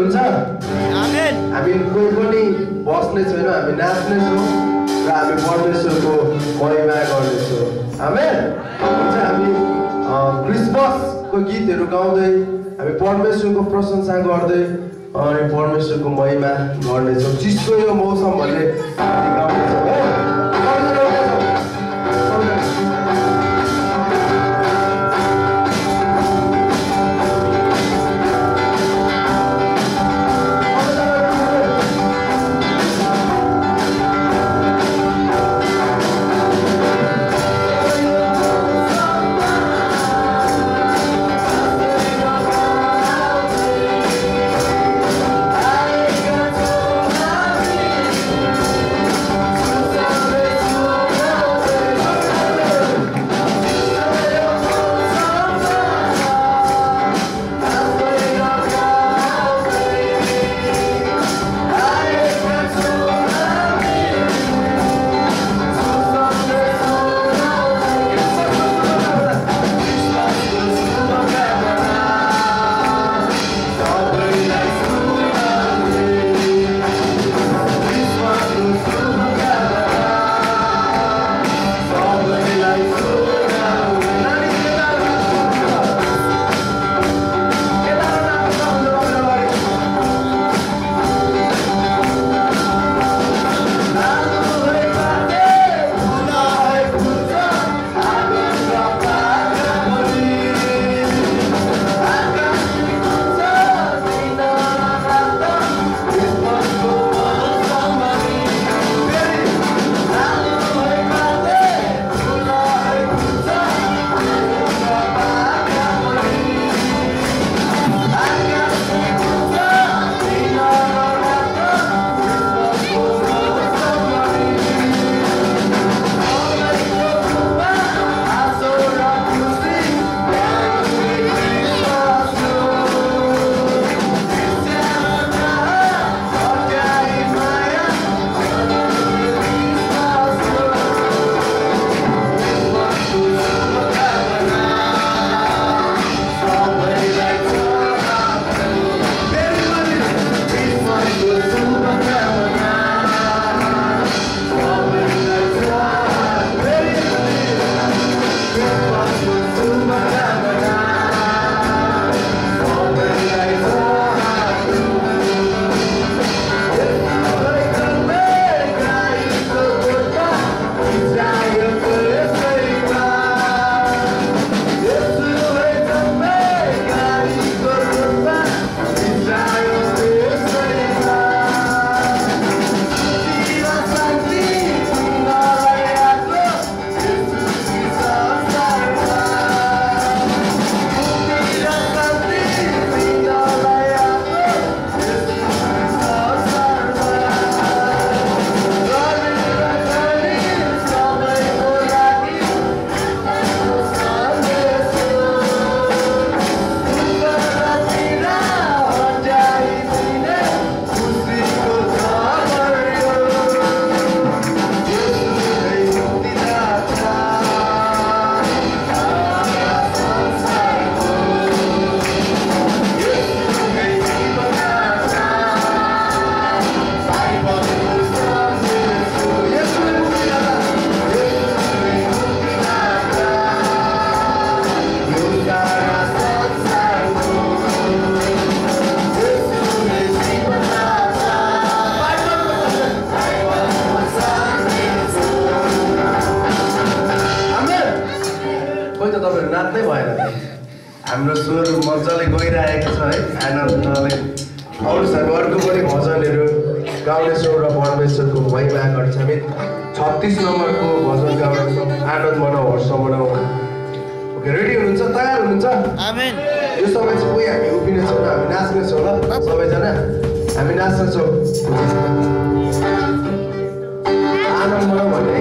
हुनुहुन्छ आमेन हामी कोही पनि बस्ने छैनौँ हामी नाच्ने छौँ र हामी परमेश्वरको महिमा गर्नेछौँ आमेन हुन्छ हामी क्रिसमसको गीतहरू गाउँदै हामी परमेश्वरको प्रशंसा गर्दै अनि परमेश्वरको महिमा गर्नेछौँ चिसो यो मौसम भन्ने गाउँदैछौँ है हाम्रो स्वर मजाले गइरहेको छ है आनन्दले अरूसँग अर्को पनि भजनहरू गाउनेछौँ र परमेश्वरको महिमा गर्छ हामी 36 नम्बरको भजन गाउनेछौँ आनन्द मनाऊ हर्ष मनाऊ ओके रेडी हुनुहुन्छ तयार हुनुहुन्छ आमेन यो समय चाहिँ कोही हामी उभिने छैनौँ हामी नाच्ने छौँ ल सबैजना हामी नाच्नेछौँ आनन्द मनाऊ भन्ने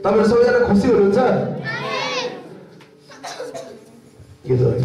तपाईहरु सबैजना खुसी हुनुहुन्छ? के त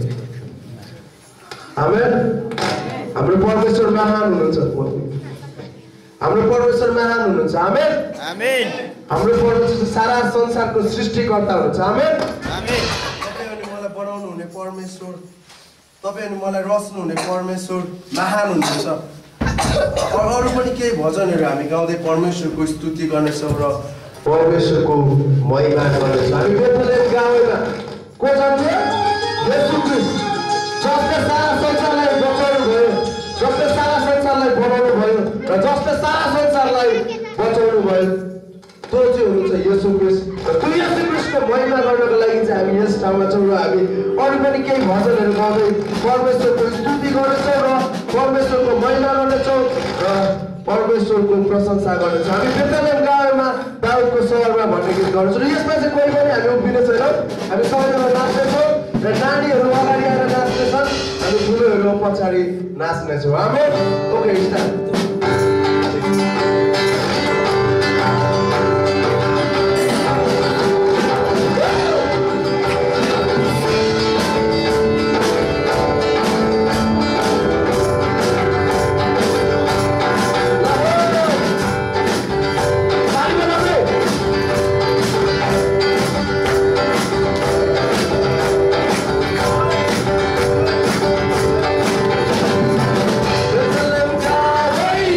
आमेन। हाम्रो परमेश्वर महान हुनुहुन्छ। हाम्रो परमेश्वर महान हुनुहुन्छ। आमेन आमेन। हाम्रो परमेश्वर सारा संसारको सृष्टिकर्ता हुनुहुन्छ। आमेन आमेन। तपाईहरुले मलाई बनाउनु हुने परमेश्वर, तपाईहरुले मलाई रच्नु हुने परमेश्वर महान हुनुहुन्छ। अरू पनि केही भजनहरू हामी गाउँदै परमेश्वरको स्तुति गर्नेछौँ र परमेश्वरको महिमा गर्नेछौँ। हामी बेथलेहम गाउँमा को जान्छ? येशू ख्रीष्ट, जसले सारा संसारलाई बचाउनु भयो, जसले सारा संसारलाई बनाउनु भयो र जसले सारा संसारलाई बचाउनु भयो, त्यो चाहिँ हुनुहुन्छ येशू ख्रीष्ट। र त्यो येशू ख्रीष्टको महिमा गर्नको लागि चाहिँ हामी यस ठाउँमा छौँ र हामी अरू पनि केही भजनहरू गाउँदै परमेश्वरको स्तुति गर्नेछौँ र परमेश्वरको महिमा गर्नेछौँ र परमेश्वरको प्रशंसा गर्नेछौँ। हामी बेथलेहम गाउँमा दाउदको सहरमा भन्ने गीत गर्नेछौँ र यसमा चाहिँ कोही पनि हामी उभिने छैनौँ। हामी सबैजना नाच्नेछौँ र नानीहरू अगाडि आएर नाच्नेछन्, हामी ठुलोहरू पछाडि नाच्नेछौँ। आमेन। Okay start. Hey!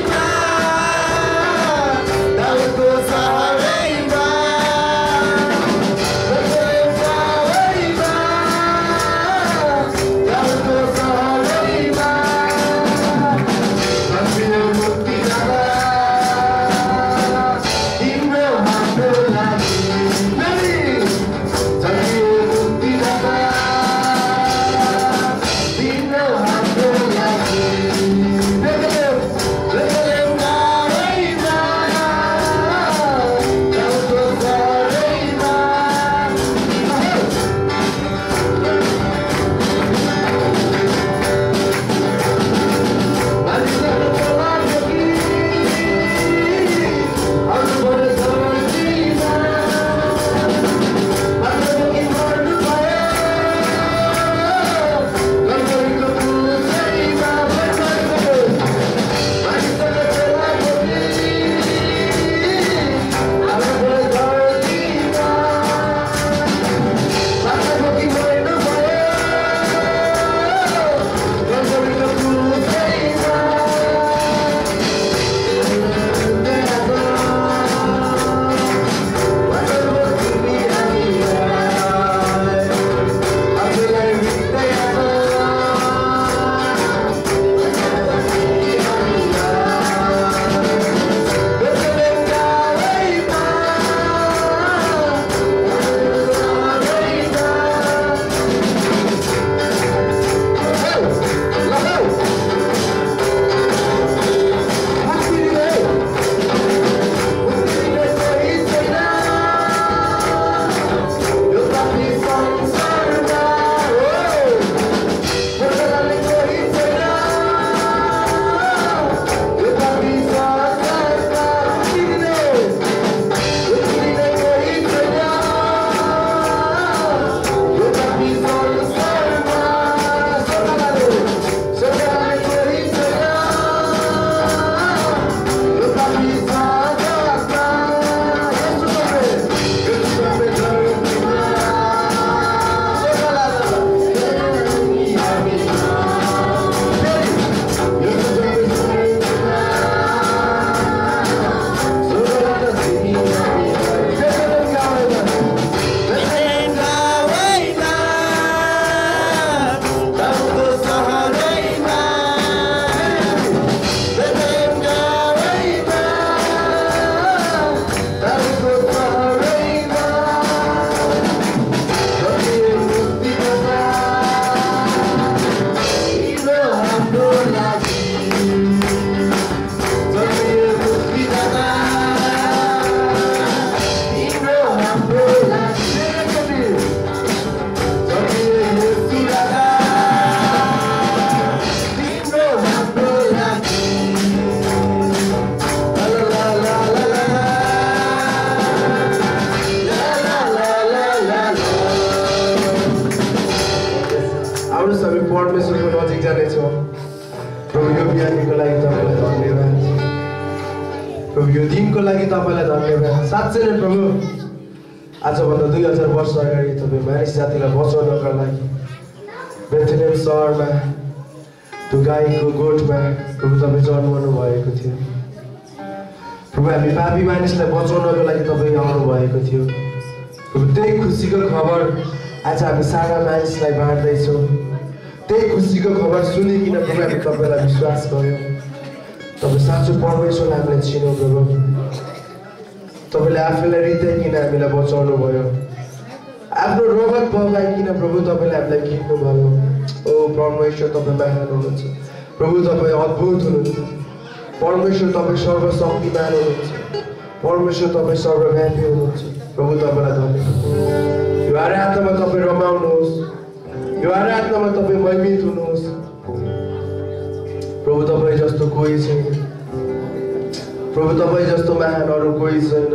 यो दिनको लागि तपाईँलाई धन्यवाद। साँच्चै नै प्रभु आजभन्दा 2000 वर्ष अगाडि तपाईँ मानिस जातिलाई बचाउनका लागि बेथलेहेम सहरमा त्यो गाईको गोठमा प्रभु तपाईँ जन्मनु भएको थियो। प्रभु हामी पापी मानिसलाई बचाउनको लागि तपाईँ आउनु भएको थियो। प्रभु त्यही खुसीको खबर आज हामी सारा मानिसलाई बाँड्दैछौँ। त्यही खुसीको खबर सुनिकन प्रभु हामी तपाईँलाई विश्वास गर्यौँ। तपाईँ साँचो परमेश्वरलाई हामीले चिनौँ प्रभु। तपाईँले आफैलाई रित्याइकन हामीलाई बचाउनु भयो। आफ्नो रगत बगाइकन प्रभु तपाईँले हामीलाई किन्नु भयो। ओ परमेश्वर तपाईँ महान हुनुहुन्छ। प्रभु तपाईँ अद्भुत हुनुहुन्छ। परमेश्वर तपाईँ सर्वशक्तिमान हुनुहुन्छ। परमेश्वर तपाईँ सर्वव्यापी हुनुहुन्छ। प्रभु तपाईँलाई धन्यवाद। यो आराधनामा तपाईँ रमाउनुहोस्। यो आराधनामा तपाईँ महिमित हुनुहोस्। प्रभु तपाईँ जस्तो कोही छैन। प्रभु तपाईँ जस्तो महान अरू कोही छैन।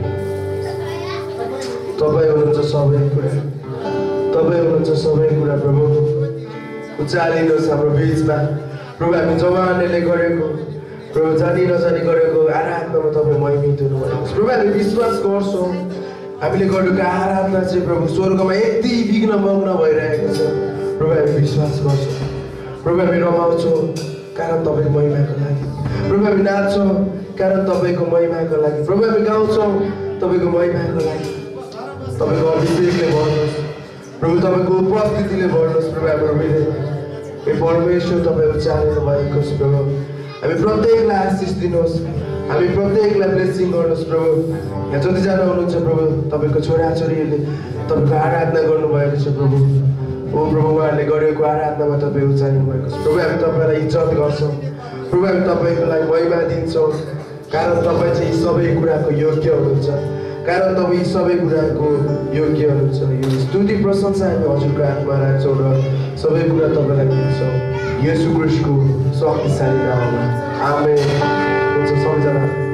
तपाईँ हुनुहुन्छ सबै कुरा। तपाईँ हुनुहुन्छ सबै कुरा प्रभु। उचालिनुहोस् हाम्रो बिचमा। प्रभु हामी जवानले गरेको प्रभु जानी नजानी गरेको आराधनामा तपाईँ महिमित हुनुभएको छ। प्रभु हामी विश्वास गर्छौँ हामीले गरेको आराधना चाहिँ प्रभु स्वर्गमा यति विघ्न मग्न भइरहेको छ। प्रभु हामी विश्वास गर्छौँ। प्रभु हामी रमाउँछौँ कारण तपाईँको महिमाको लागि। प्रभु हामी नाच्छौँ कारण तपाईँको महिमाको लागि। प्रभु हामी गाउँछौँ तपाईँको महिमाको लागि। तपाईँको अभिषेकले भर्नुहोस् प्रभु। तपाईँको उपस्थितिले भर्नुहोस् प्रभु हाम्रो हृदयमा। ए परमेश्वर तपाईँ उचालिनु भएको छ प्रभु। हामी प्रत्येकलाई आशिष दिनुहोस्। हामी प्रत्येकलाई ब्लेसिङ गर्नुहोस् प्रभु। यहाँ जतिजना हुनुहुन्छ प्रभु तपाईँको छोराछोरीहरूले तपाईँको आराधना गर्नुभएको छ प्रभु। ओ प्रभु उहाँहरूले गरेको आराधनामा तपाईँ उचाल्नु भएको छ प्रभु। हामी तपाईँलाई इज्जत गर्छौँ प्रभु। हामी तपाईँको लागि महिमा दिन्छौँ कारण तपाईँ चाहिँ यी सबै कुराको योग्य हुनुहुन्छ। कारण तपाईँ यी सबै कुराको योग्य हुनुहुन्छ। यो स्तुति प्रशंसा हामी हजुरको हातमा राख्छौँ र सबै कुरा तपाईँलाई दिन्छौँ येशू ख्रीष्टको शक्तिशाली नाममा। आमेन। हुन्छ सबैजना